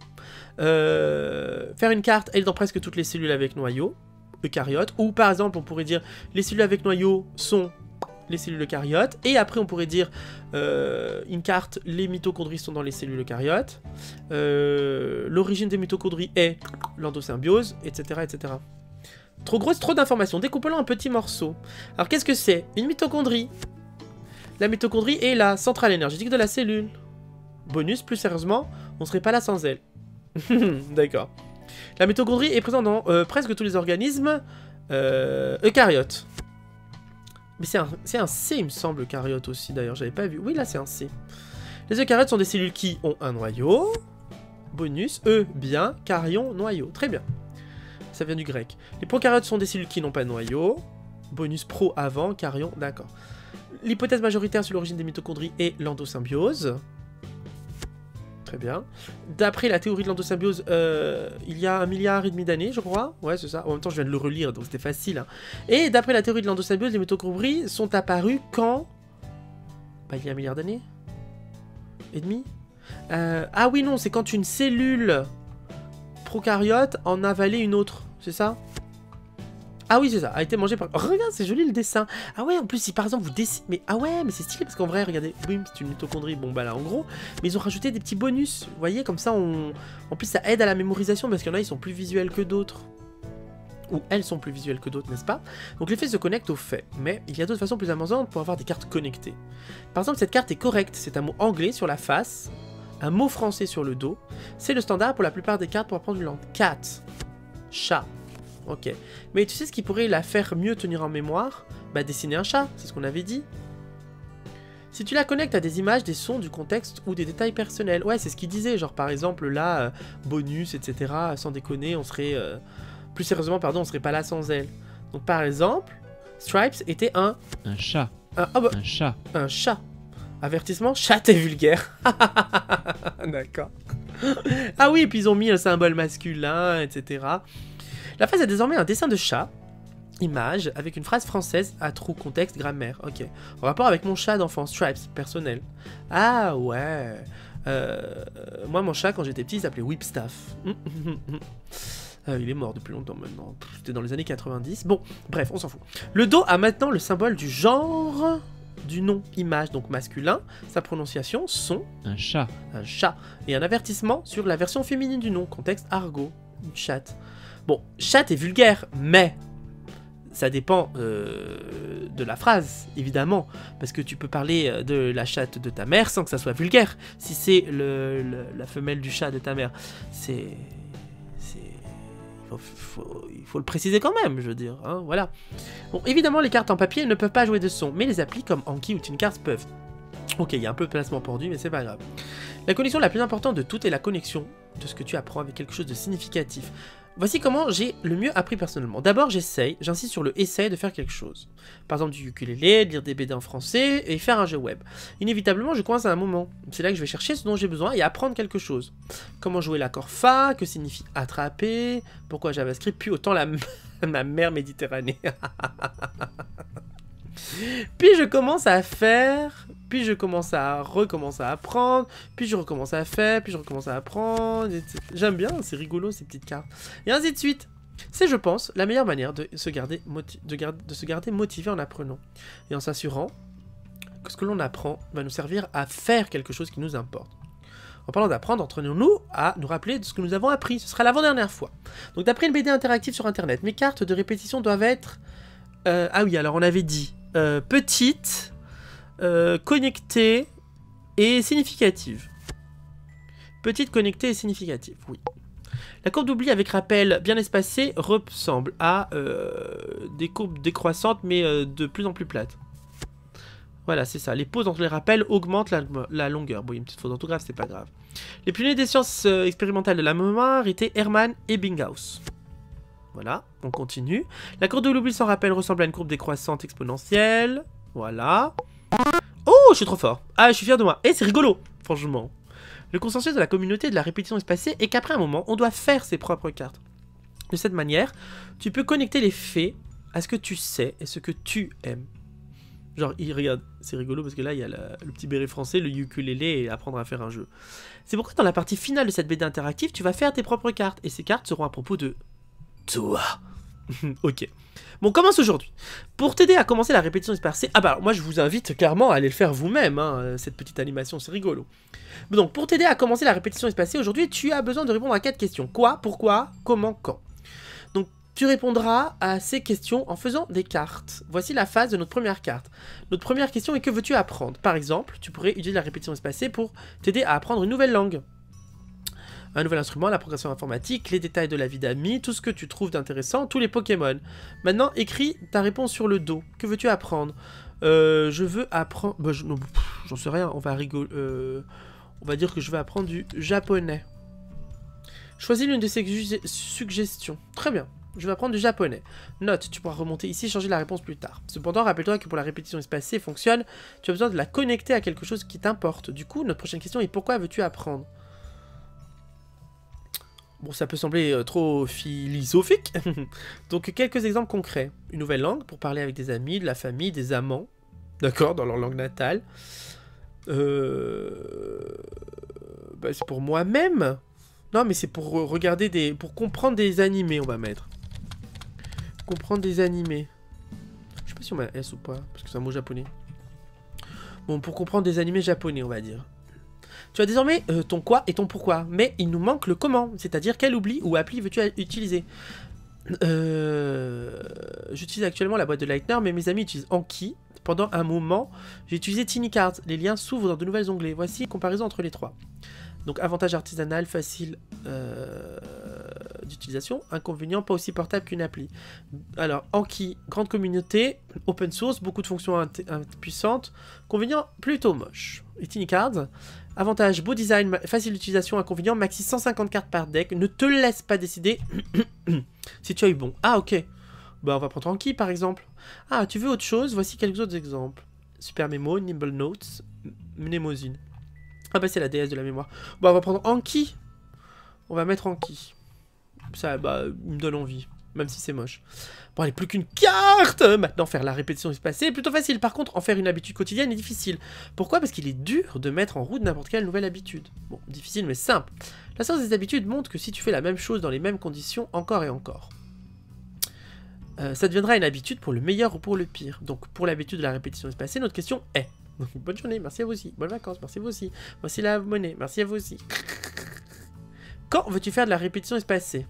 Euh, faire une carte, elle est dans presque toutes les cellules avec noyau, eucaryotes. Ou par exemple, on pourrait dire les cellules avec noyau sont les cellules eucaryotes, et après on pourrait dire euh, une carte, les mitochondries sont dans les cellules eucaryotes, euh, l'origine des mitochondries est l'endosymbiose, et cetera, et cetera. Trop grosse, trop d'informations, découpons-le en petits morceaux. Alors qu'est-ce que c'est? Une mitochondrie. La mitochondrie est la centrale énergétique de la cellule. Bonus, plus sérieusement, on serait pas là sans elle. D'accord. La mitochondrie est présente dans euh, presque tous les organismes euh, eucaryotes. Mais c'est un, un C, il me semble, eucaryote aussi, d'ailleurs, j'avais pas vu. Oui, là, c'est un C. Les eucaryotes sont des cellules qui ont un noyau. Bonus, E, bien, caryon, noyau. Très bien. Ça vient du grec. Les prokaryotes sont des cellules qui n'ont pas de noyau. Bonus, pro, avant, caryon, d'accord. L'hypothèse majoritaire sur l'origine des mitochondries est l'endosymbiose. Très bien. D'après la théorie de l'endosymbiose, euh, il y a un milliard et demi d'années, je crois. Ouais, c'est ça. En même temps, je viens de le relire, donc c'était facile. Hein. Et d'après la théorie de l'endosymbiose, les mitochondries sont apparues quand... Bah, il y a un milliard d'années et demi. Euh, ah oui, non, c'est quand une cellule prokaryote en avalait une autre. C'est ça? Ah oui, c'est ça, a été mangé par... Oh, regarde, c'est joli le dessin. Ah ouais, en plus, si par exemple vous dessinez... Mais ah ouais, mais c'est stylé parce qu'en vrai, regardez, boum, c'est une mitochondrie, bon bah là, en gros. Mais ils ont rajouté des petits bonus, vous voyez, comme ça, on... En plus, ça aide à la mémorisation parce qu'il y en a, ils sont plus visuels que d'autres. Ou elles sont plus visuelles que d'autres, n'est-ce pas? Donc les faits se connectent aux faits. Mais il y a d'autres façons plus amusantes pour avoir des cartes connectées. Par exemple, cette carte est correcte. C'est un mot anglais sur la face, un mot français sur le dos. C'est le standard pour la plupart des cartes pour apprendre une langue. Cat, chat. Ok. Mais tu sais ce qui pourrait la faire mieux tenir en mémoire? Bah dessiner un chat, c'est ce qu'on avait dit. Si tu la connectes à des images, des sons, du contexte ou des détails personnels. Ouais, c'est ce qu'il disait, genre par exemple là, euh, bonus, et cetera. Sans déconner, on serait... Euh... Plus sérieusement, pardon, on serait pas là sans elle. Donc par exemple, Stripes était un... Un chat. Un, oh bah, un chat. Un chat. Avertissement, chat est vulgaire. D'accord. Ah oui, et puis ils ont mis un symbole masculin, et cetera. La phrase a désormais un dessin de chat, image, avec une phrase française à trous, contexte, grammaire. Ok. En rapport avec mon chat d'enfant, Stripes, personnel. Ah ouais. Euh, moi, mon chat, quand j'étais petit, il s'appelait Whipstaff. euh, il est mort depuis longtemps maintenant. C'était dans les années quatre-vingt-dix. Bon, bref, on s'en fout. Le dos a maintenant le symbole du genre du nom, image, donc masculin. Sa prononciation, son. Un chat. Un chat. Et un avertissement sur la version féminine du nom, contexte argot. Une chatte. Bon, chatte est vulgaire, mais ça dépend euh, de la phrase, évidemment. Parce que tu peux parler de la chatte de ta mère sans que ça soit vulgaire. Si c'est le, le, la femelle du chat de ta mère, c'est... Il faut, faut, il faut le préciser quand même, je veux dire. Hein, voilà. Bon, évidemment, les cartes en papier ne peuvent pas jouer de son, mais les applis comme Anki ou TinCards peuvent. Ok, il y a un peu de placement pendu, mais c'est pas grave. La connexion la plus importante de toutes est la connexion de ce que tu apprends avec quelque chose de significatif. Voici comment j'ai le mieux appris personnellement. D'abord, j'essaye, j'insiste sur le essaye de faire quelque chose. Par exemple, du ukulélé, de lire des B D en français et faire un jeu web. Inévitablement, je coince à un moment. C'est là que je vais chercher ce dont j'ai besoin et apprendre quelque chose. Comment jouer l'accord Fa, que signifie attraper, pourquoi JavaScript, puis autant la ma mère Méditerranée. Puis je commence à faire, puis je commence à recommencer à apprendre, puis je recommence à faire, puis je recommence à apprendre. J'aime bien, c'est rigolo ces petites cartes. Et ainsi de suite. C'est, je pense, la meilleure manière de se garder, de garder, de se garder motivé en apprenant. Et en s'assurant que ce que l'on apprend va nous servir à faire quelque chose qui nous importe. En parlant d'apprendre, entraînons-nous à nous rappeler de ce que nous avons appris. Ce sera l'avant-dernière fois. Donc d'après une B D interactive sur internet, mes cartes de répétition doivent être... Euh, ah oui, alors on avait dit... Euh, petite, euh, connectée et significative. Petite, connectée et significative, oui. La courbe d'oubli avec rappel bien espacé ressemble à euh, des courbes décroissantes mais euh, de plus en plus plates. Voilà, c'est ça. Les pauses entre les rappels augmentent la, la longueur. Bon, il y a une petite faute d'orthographe, c'est pas grave. Les pionniers des sciences euh, expérimentales de la mémoire étaient Hermann et Ebbinghaus. Voilà, on continue. La courbe de l'oubli sans rappel ressemble à une courbe décroissante exponentielle. Voilà. Oh, je suis trop fort. Ah, je suis fier de moi. Et c'est rigolo, franchement. Le consensus de la communauté de la répétition espacée est qu'après un moment, on doit faire ses propres cartes. De cette manière, tu peux connecter les faits à ce que tu sais et ce que tu aimes. Genre, il regarde, c'est rigolo parce que là, il y a la, le petit béret français, le ukulélé et apprendre à faire un jeu. C'est pourquoi dans la partie finale de cette B D interactive, tu vas faire tes propres cartes. Et ces cartes seront à propos de toi. Ok. Bon, on commence aujourd'hui. Pour t'aider à commencer la répétition espacée... Ah bah alors, moi je vous invite clairement à aller le faire vous-même, hein, cette petite animation, c'est rigolo. Donc, pour t'aider à commencer la répétition espacée, aujourd'hui, tu as besoin de répondre à quatre questions. Quoi, pourquoi, comment, quand. Donc, tu répondras à ces questions en faisant des cartes. Voici la phase de notre première carte. Notre première question est: que veux-tu apprendre? Par exemple, tu pourrais utiliser la répétition espacée pour t'aider à apprendre une nouvelle langue. Un nouvel instrument, la progression informatique, les détails de la vie d'amis, tout ce que tu trouves d'intéressant, tous les Pokémon. Maintenant, écris ta réponse sur le dos. Que veux-tu apprendre? euh, Je veux apprendre... Bah, je... J'en sais rien, on va rigoler... Euh... On va dire que je vais apprendre du japonais. Choisis l'une de ces suggestions. Très bien, je vais apprendre du japonais. Note, tu pourras remonter ici et changer la réponse plus tard. Cependant, rappelle-toi que pour la répétition espacée fonctionne, tu as besoin de la connecter à quelque chose qui t'importe. Du coup, notre prochaine question est: pourquoi veux-tu apprendre? Bon, ça peut sembler euh, trop philosophique. Donc, quelques exemples concrets. Une nouvelle langue pour parler avec des amis, de la famille, des amants. D'accord, dans leur langue natale. Euh... Bah, c'est pour moi-même. Non, mais c'est pour regarder des... Pour comprendre des animés, on va mettre. Comprendre des animés. Je sais pas si on met un S ou pas, parce que c'est un mot japonais. Bon, pour comprendre des animés japonais, on va dire. Tu as désormais euh, ton quoi et ton pourquoi, mais il nous manque le comment, c'est-à-dire quel oubli ou appli veux-tu utiliser. euh... J'utilise actuellement la boîte de Lightner, mais mes amis utilisent Anki. Pendant un moment, j'ai utilisé Tiny Cards. Les liens s'ouvrent dans de nouvelles onglets. Voici une comparaison entre les trois. Donc, avantage artisanal, facile euh, d'utilisation. Inconvénient, pas aussi portable qu'une appli. Alors, Anki, grande communauté, open source, beaucoup de fonctions puissantes. Inconvénient, plutôt moche. Et Tiny Cards, avantage, beau design, facile d'utilisation. Inconvénient, maxi cent cinquante cartes par deck. Ne te laisse pas décider si tu as eu bon. Ah, ok. Bah, on va prendre Anki, par exemple. Ah, tu veux autre chose? Voici quelques autres exemples. Super Memo, Nimble Notes, Mnemosine. Ah bah c'est la déesse de la mémoire. Bon, on va prendre Anki. On va mettre Anki. Ça, bah, il me donne envie. Même si c'est moche. Bon, allez, plus qu'une carte. Maintenant, faire la répétition espacée est plutôt facile. Par contre, en faire une habitude quotidienne est difficile. Pourquoi? Parce qu'il est dur de mettre en route n'importe quelle nouvelle habitude. Bon, difficile mais simple. La science des habitudes montre que si tu fais la même chose dans les mêmes conditions, encore et encore, euh, ça deviendra une habitude pour le meilleur ou pour le pire. Donc, pour l'habitude de la répétition espacée, notre question est... Bonne journée, merci à vous aussi. Bonnes vacances, merci à vous aussi. Voici la monnaie, merci à vous aussi. Quand veux-tu faire de la répétition espacée?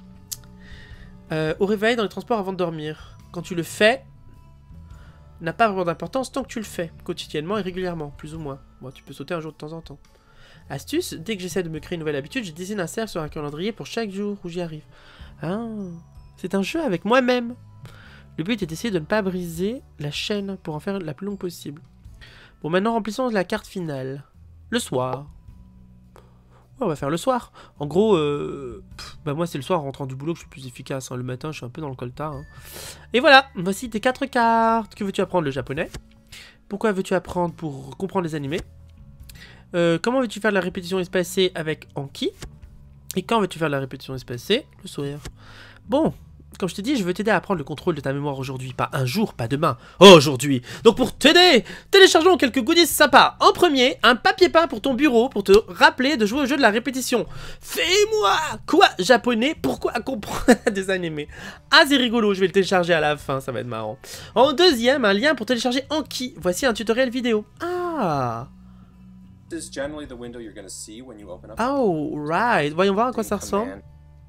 euh, Au réveil, dans les transports, avant de dormir. Quand tu le fais, n'a pas vraiment d'importance tant que tu le fais, quotidiennement et régulièrement, plus ou moins. Bon, tu peux sauter un jour de temps en temps. Astuce, dès que j'essaie de me créer une nouvelle habitude, je dessine un cercle sur un calendrier pour chaque jour où j'y arrive. Ah, c'est un jeu avec moi-même. Le but est d'essayer de ne pas briser la chaîne pour en faire la plus longue possible. Bon, maintenant, remplissons la carte finale. Le soir. Ouais, on va faire le soir. En gros, euh, pff, bah moi, c'est le soir, en rentrant du boulot, que je suis plus efficace. Hein. Le matin, je suis un peu dans le coltard. Hein. Et voilà, voici tes quatre cartes. Que veux-tu apprendre? Le japonais. Pourquoi veux-tu apprendre pour comprendre les animés? euh, Comment veux-tu faire de la répétition espacée avec Anki? Et quand veux-tu faire de la répétition espacée? Le soir. Bon. Comme je t'ai dit, je veux t'aider à prendre le contrôle de ta mémoire aujourd'hui. Pas un jour, pas demain. Aujourd'hui. Donc pour t'aider, téléchargeons quelques goodies sympas. En premier, un papier peint pour ton bureau pour te rappeler de jouer au jeu de la répétition. Fais-moi quoi japonais? Pourquoi comprendre des animés? Ah, c'est rigolo, je vais le télécharger à la fin, ça va être marrant. En deuxième, un lien pour télécharger Anki. Voici un tutoriel vidéo. Ah. Oh, right. Voyons voir à quoi ça ressemble.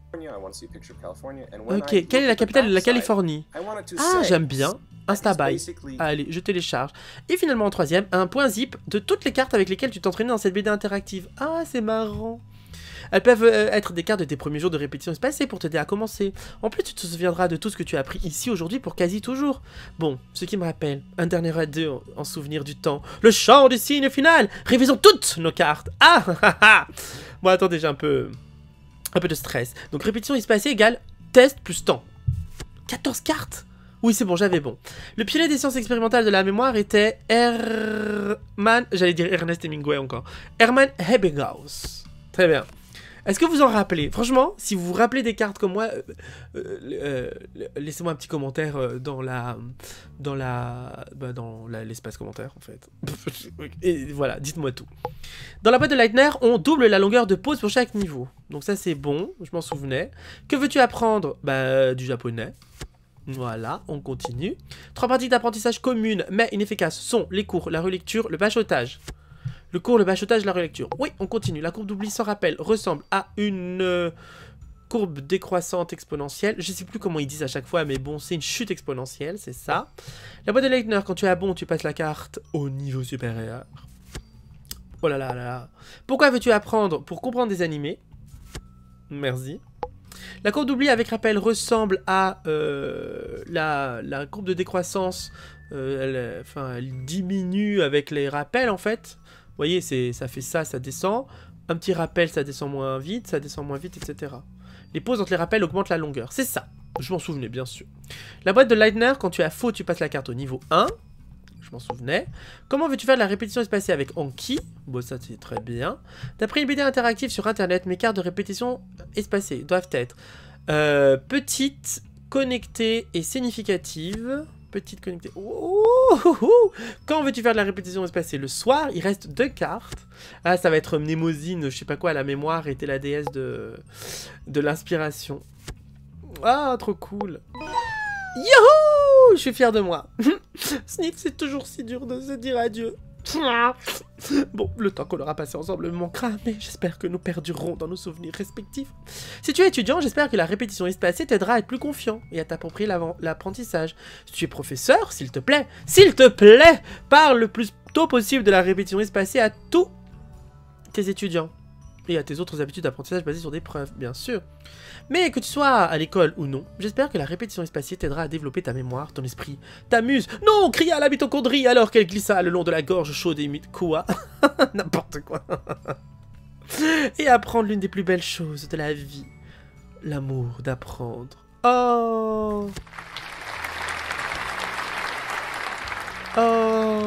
Ok, quelle est la capitale de la Californie? Ah, j'aime bien. Instabuy. Allez, je télécharge. Et finalement, en troisième, un point zip de toutes les cartes avec lesquelles tu t'entraînais dans cette B D interactive. Ah, c'est marrant. Elles peuvent euh, être des cartes de tes premiers jours de répétition espacée pour t'aider à commencer. En plus, tu te souviendras de tout ce que tu as appris ici aujourd'hui pour quasi toujours. Bon, ce qui me rappelle, un dernier adieu en, en souvenir du temps. Le chant du signe final. Révisons toutes nos cartes. Ah, ah, ah. Bon, attendez, j'ai un peu, un peu de stress. Donc, répétition espacée égale test plus temps. quatorze cartes. Oui, c'est bon, j'avais bon. Le pionnier des sciences expérimentales de la mémoire était Hermann... J'allais dire Ernest Hemingway encore. Hermann Ebbinghaus. Très bien. Est-ce que vous en rappelez? Franchement, si vous vous rappelez des cartes comme moi, euh, euh, euh, laissez-moi un petit commentaire euh, dans la... Dans la... Bah, dans l'espace commentaire, en fait. Et voilà, dites-moi tout. Dans la boîte de Leitner, on double la longueur de pause pour chaque niveau. Donc ça, c'est bon, je m'en souvenais. Que veux-tu apprendre? Bah, du japonais. Voilà, on continue. Trois pratiques d'apprentissage communes, mais inefficaces, sont les cours, la relecture, le bachotage. Le cours, le bachotage, la relecture. Oui, on continue. La courbe d'oubli sans rappel ressemble à une euh, courbe décroissante exponentielle. Je sais plus comment ils disent à chaque fois, mais bon, c'est une chute exponentielle, c'est ça. La boîte de Leitner, quand tu as bon, tu passes la carte au niveau supérieur. Oh là là là là. Pourquoi veux-tu apprendre? Pour comprendre des animés. Merci. La courbe d'oubli avec rappel ressemble à euh, la, la courbe de décroissance. Euh, elle, enfin, elle diminue avec les rappels en fait. Vous voyez, ça fait ça, ça descend. Un petit rappel, ça descend moins vite, ça descend moins vite, et cetera. Les pauses entre les rappels augmentent la longueur. C'est ça. Je m'en souvenais, bien sûr. La boîte de Leitner, quand tu as faux, tu passes la carte au niveau un. Je m'en souvenais. Comment veux-tu faire de la répétition espacée avec Anki? Bon, ça c'est très bien. D'après une B D interactive sur internet, mes cartes de répétition espacée doivent être euh, petites, connectées et significatives. Petite connectée. Ouh, ouh, ouh. Quand veux-tu faire de la répétition espacée? Le soir, il reste deux cartes. Ah, ça va être Mnémosyne, je sais pas quoi, la mémoire était la déesse de, de l'inspiration. Ah, trop cool. Youhou! Je suis fier de moi. Sniff, c'est toujours si dur de se dire adieu. Bon, le temps qu'on aura passé ensemble me manquera, mais j'espère que nous perdurerons dans nos souvenirs respectifs. Si tu es étudiant, j'espère que la répétition espacée t'aidera à être plus confiant et à t'approprier l'apprentissage. Si tu es professeur, s'il te plaît, s'il te plaît, parle le plus tôt possible de la répétition espacée à tous tes étudiants. Et à tes autres habitudes d'apprentissage basées sur des preuves, bien sûr. Mais que tu sois à l'école ou non, j'espère que la répétition espacée t'aidera à développer ta mémoire, ton esprit, ta muse. Non, cria la mitochondrie alors qu'elle glissa le long de la gorge chaude et humide. Quoi? N'importe quoi. Et apprendre l'une des plus belles choses de la vie. L'amour d'apprendre. Oh. Oh.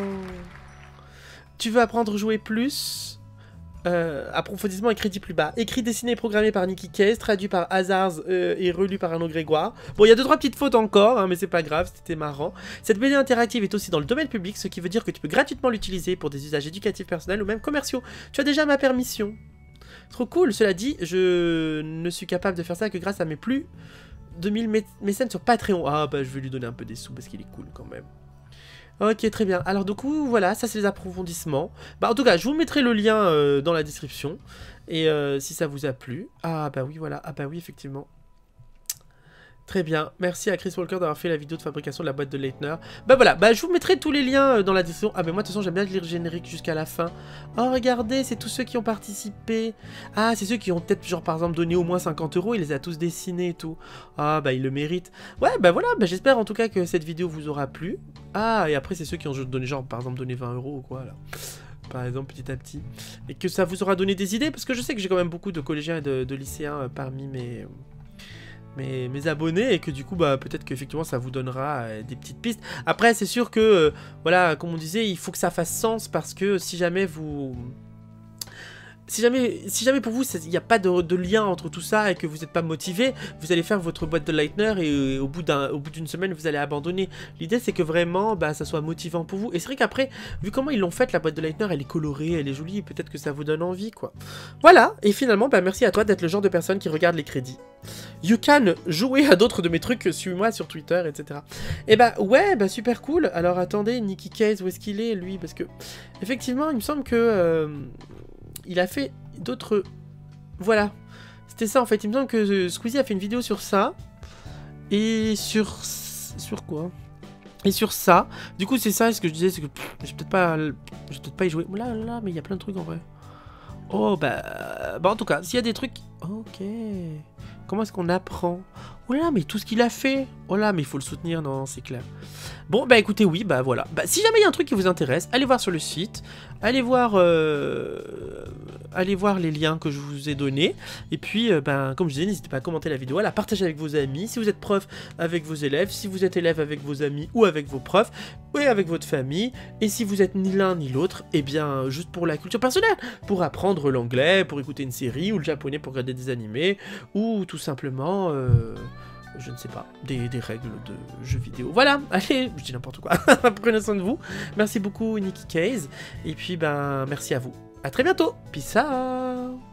Tu veux apprendre à jouer plus? Euh, approfondissement et crédit plus bas. Écrit, dessiné et programmé par Nicky Case, traduit par Hazards euh, et relu par Arnaud Grégoire. Bon, il y a deux trois petites fautes encore, hein, mais c'est pas grave, c'était marrant. Cette B D interactive est aussi dans le domaine public, ce qui veut dire que tu peux gratuitement l'utiliser pour des usages éducatifs personnels ou même commerciaux. Tu as déjà ma permission. Trop cool, cela dit, je ne suis capable de faire ça que grâce à mes plus de mille mé mécènes sur Patreon. Ah bah je vais lui donner un peu des sous parce qu'il est cool quand même. Ok, très bien. Alors du coup, voilà, ça c'est les approfondissements. Bah en tout cas, je vous mettrai le lien euh, dans la description. Et euh, si ça vous a plu. Ah bah oui, voilà. Ah bah oui, effectivement. Très bien. Merci à Chris Walker d'avoir fait la vidéo de fabrication de la boîte de Leitner. Bah voilà, bah je vous mettrai tous les liens euh, dans la description. Ah bah moi de toute façon, j'aime bien lire le générique jusqu'à la fin. Oh regardez, c'est tous ceux qui ont participé. Ah, c'est ceux qui ont peut-être genre par exemple donné au moins cinquante euros. Il les a tous dessinés et tout. Ah bah ils le méritent. Ouais bah voilà, bah j'espère en tout cas que cette vidéo vous aura plu. Ah, et après c'est ceux qui ont donné genre par exemple donné vingt euros ou quoi là. Par exemple, petit à petit. Et que ça vous aura donné des idées. Parce que je sais que j'ai quand même beaucoup de collégiens et de, de lycéens euh, parmi mes... Mes, mes abonnés, et que du coup bah peut-être qu'effectivement ça vous donnera euh, des petites pistes. Après c'est sûr que euh, voilà, comme on disait, il faut que ça fasse sens, parce que si jamais vous si jamais si jamais pour vous il n'y a pas de, de lien entre tout ça et que vous n'êtes pas motivé, vous allez faire votre boîte de Leitner et, et au bout d'un au bout d'une semaine vous allez abandonner. L'idée c'est que vraiment bah ça soit motivant pour vous. Et c'est vrai qu'après, vu comment ils l'ont faite la boîte de Leitner, elle est colorée, elle est jolie, et peut-être que ça vous donne envie quoi. Voilà, et finalement bah merci à toi d'être le genre de personne qui regarde les crédits. You can jouer à d'autres de mes trucs, suis-moi sur Twitter, et cetera. Et bah ouais, bah super cool. Alors attendez, Nicky Case, où est-ce qu'il est lui? Parce que effectivement, il me semble que euh, il a fait d'autres... Voilà, c'était ça en fait. Il me semble que euh, Squeezie a fait une vidéo sur ça. Et sur... Sur quoi? Et sur ça. Du coup c'est ça, ce que je disais, c'est que je vais peut-être pas... Je vais peut-être pas y jouer. Là, là, mais il y a plein de trucs en vrai. Oh bah... Euh, bah en tout cas, s'il y a des trucs... Ok. Comment est-ce qu'on apprend? Oh là, mais tout ce qu'il a fait. Oh là, mais il faut le soutenir, non, c'est clair. Bon, bah écoutez, oui, bah voilà. Bah, si jamais il y a un truc qui vous intéresse, allez voir sur le site. Allez voir, euh... allez voir les liens que je vous ai donnés. Et puis, euh, ben, comme je disais, n'hésitez pas à commenter la vidéo, à la partager avec vos amis. Si vous êtes prof, avec vos élèves. Si vous êtes élève, avec vos amis ou avec vos profs. Ou avec votre famille. Et si vous êtes ni l'un ni l'autre, eh bien, juste pour la culture personnelle. Pour apprendre l'anglais, pour écouter une série, ou le japonais pour regarder des animés. Ou tout simplement... Euh... je ne sais pas, des, des règles de jeux vidéo. Voilà, allez, je dis n'importe quoi. Prenez soin de vous. Merci beaucoup, Nikki Case. Et puis, ben, merci à vous. À très bientôt. Peace out.